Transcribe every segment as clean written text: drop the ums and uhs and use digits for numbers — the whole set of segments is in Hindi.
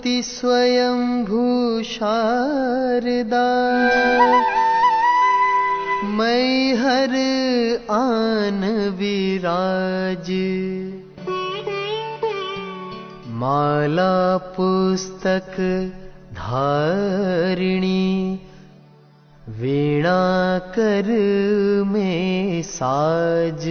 कोटि स्वयंभू शारदा, मैहर आन विराज। माला पुस्तक धारिणी, वीणा कर में साज।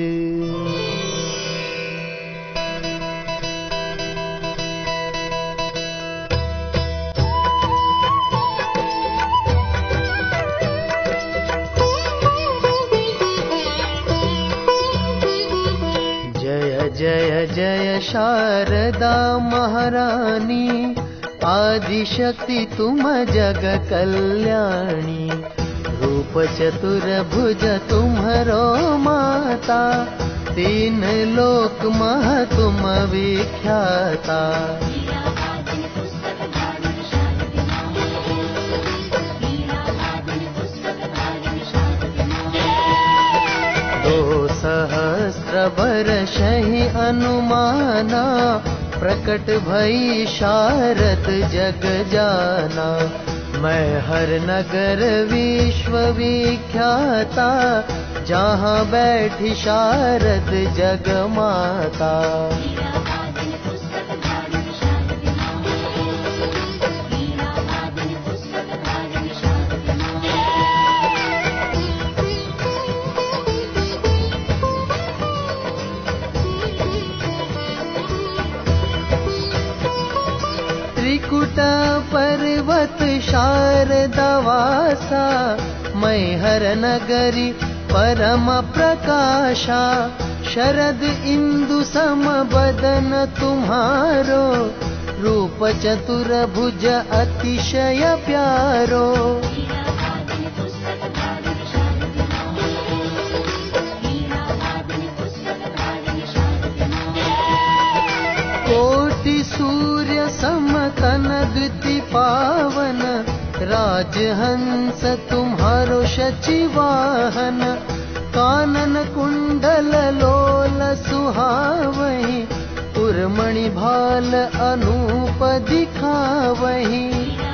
जय जय जय शारदा महारानी, आदिशक्ति तुम जग कल्याणी। रूप चतुर्भुज तुम्हरो माता, तीन लोक मह तुम विख्याता। दो सहस्र वर्ष ही अनुमाना, प्रकट भई शारद जग जाना। मैहर नगर विश्व विख्याता, जहाँ बैठी शारद जग माता। त्रिकुट पर्वत शारदा वासा, मैहर नगरी परम प्रकाशा। शरद इंदु सम बदन तुम्हारो, रूप चतुर्भुज अतिशय प्यारो। कोटि सूर्य सम तन द्युति पावन, राजहंस तुम्हारो शचिवाहन। कानन कुंडल लोल सुहावहि, उर्मणि भाल अनूप दिखावहि।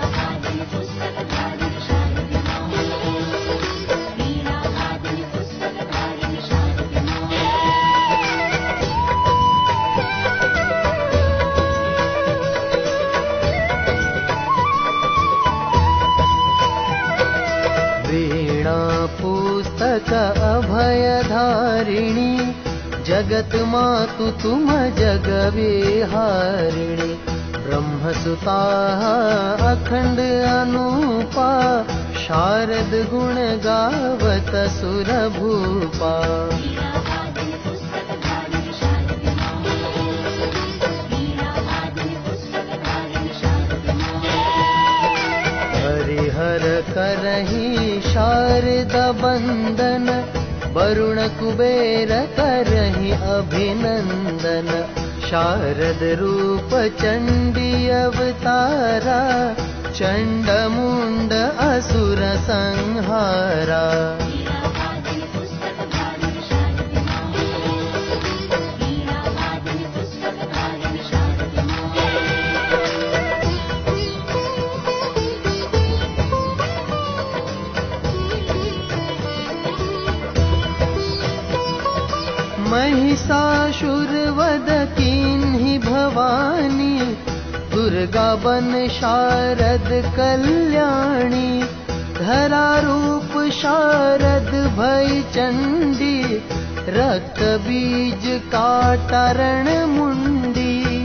पुस्तक अभय धारिणी, जगत मातु तुम जग विहारिणी। ब्रह्मसुता अखंड अनूपा, शारद गुण गावत सुर भूपा। हरिहर करहि शारदा बंदन, वरुण कुबेर करहि अभिनंदन। शारद रूप चंडी अवतारा, चंड मुंड असुर संहारा। महिषासुर वध कीन्ही भवानी, दुर्गा बन शारद कल्याणी। धरा रूप शारद भई चंडी, रक्त बीज काटरण मुंडी।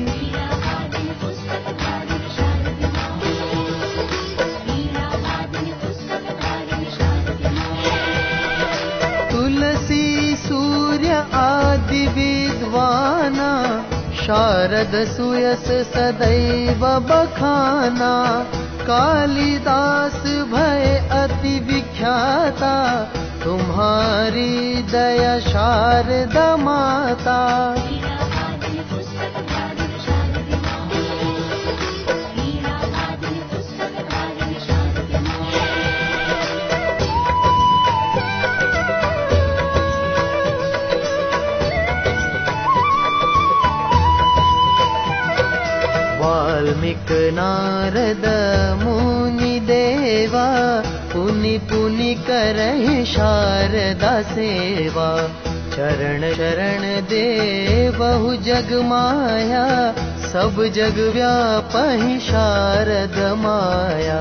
तुलसी सूर्य आदि विद्वाना, शारद सुयस सदैव बखाना। कालिदास भय अति विख्याता, तुम्हारी दया शारदा माता। वाल्मीकि नाम पुनि करहि शारदा सेवा। चरण शरण दे बहु जग माया, सब जग व्यापहि शारद माया।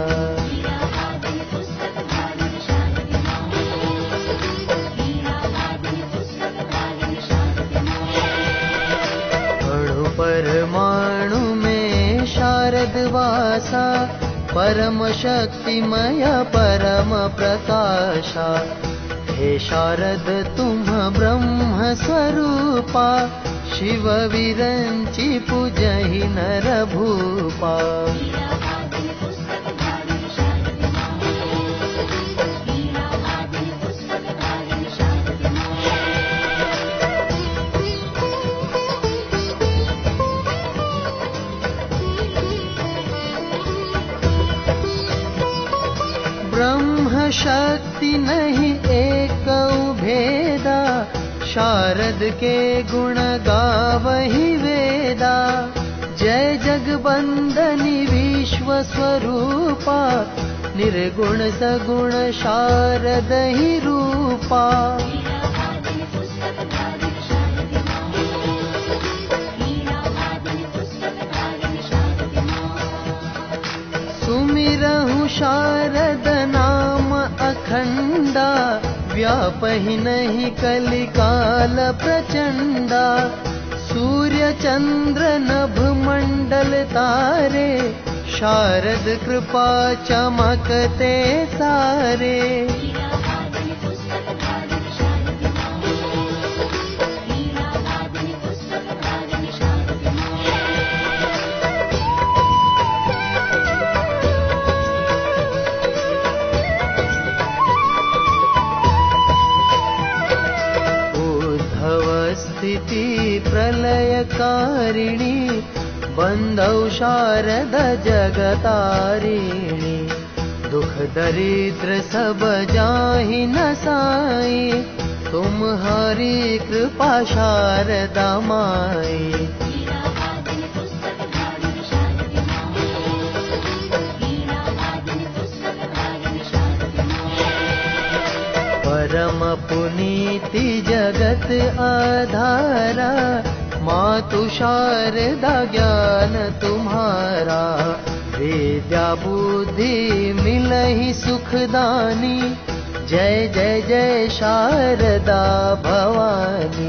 अणु परमाणु में शारद वासा, परम शक्तिमय परम प्रकाशा। हे शारद तुम ब्रह्म स्वरूपा, शिव विरंचि पूजहि नर भूपा। ब्रह्म शक्ति नहीं एक भेदा, शारद के गुण गावहि वेदा। जय जगबंदनि विश्व स्वरूपा, निर्गुण सगुण शारद ही रूपा। सुमिरहु शारद नाम अखंडा, व्यापहि नहीं कलिकाल प्रचंडा। सूर्य चंद्र नभ मंडल तारे, शारद कृपा चमकते सारे। स्थिति प्रलयकारिणी, बंधौ शारद जगतारिणी। दुख दरिद्र सब जाहि नसाई, तुम्हारी कृपा शारदा माई। परम पुनीति जगत आधारा, मातु शारदा ज्ञान तुम्हारा। विद्या बुद्धि मिलहि सुखदानी, जय जय जय शारदा भवानी।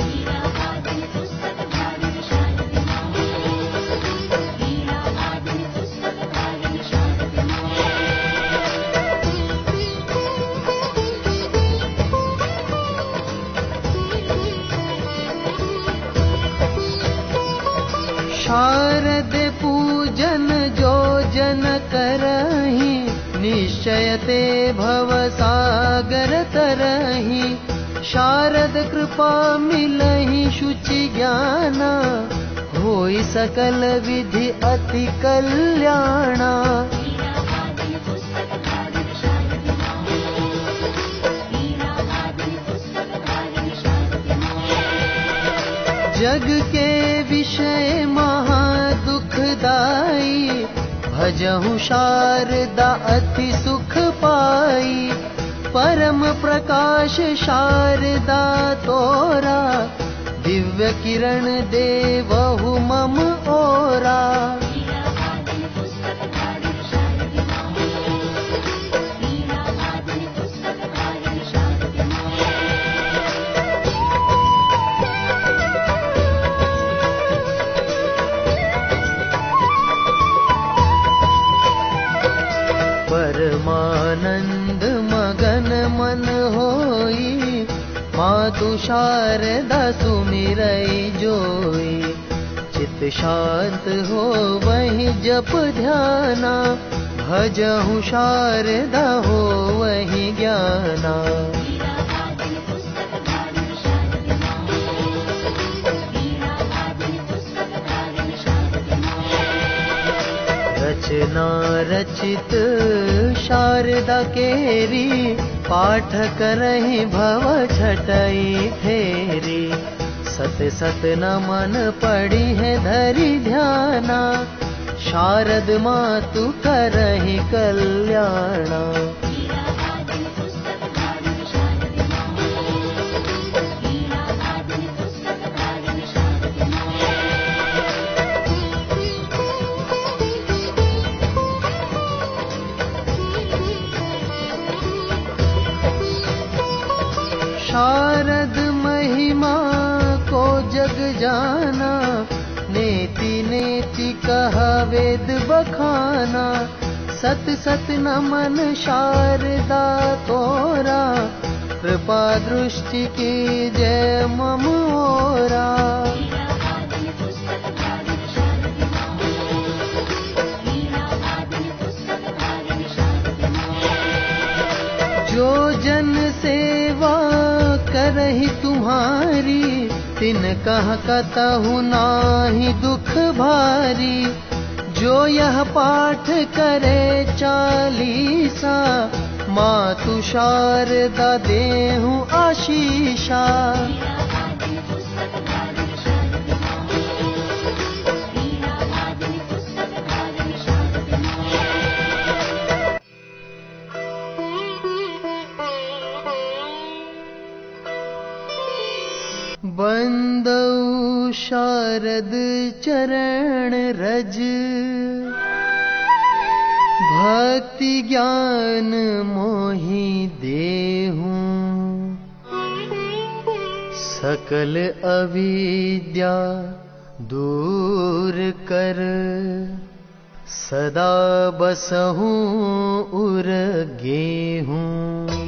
शारद पूजन जो जन करहि, निश्चय ते भव सागर तरहि। शारद कृपा मिलहि शुचि ज्ञाना, होई सकल विधि अति कल्याणा। जग के विषय महा दुखदाई, भजहु शारदा अति सुख पाई। परम प्रकाश शारदा तोरा, दिव्य किरण देवहु मम ओरा। परमानंद मगन मन होई, मातु शारदा सुमिरई जोई। चित शांत हो वही जप ध्याना, भजहु शारदा हो वही ज्ञाना। रचना रचित शारदा केरी, पाठ करहि भव छटई फेरी। सत सत नमन पड़ी है धरि ध्याना, शारद मातु करहि कल्याणा। शारद महिमा को जग जाना, नेति नेति कहा वेद बखाना। सत सत नमन शारदा तोरा, कृपा दृष्टि की जय मम ओरा। जो जन सेवा करहि तुम्हारी, तिन कह कतहु नाहि दुख भारी। जो यह पाठ करे चालीसा, मातु शारदा देहु आशीषा। बंदौ शारद चरण रज, भक्ति ज्ञान मोहि देहु। सकल अविद्या दूर कर, सदा बसहु उर गेहूं।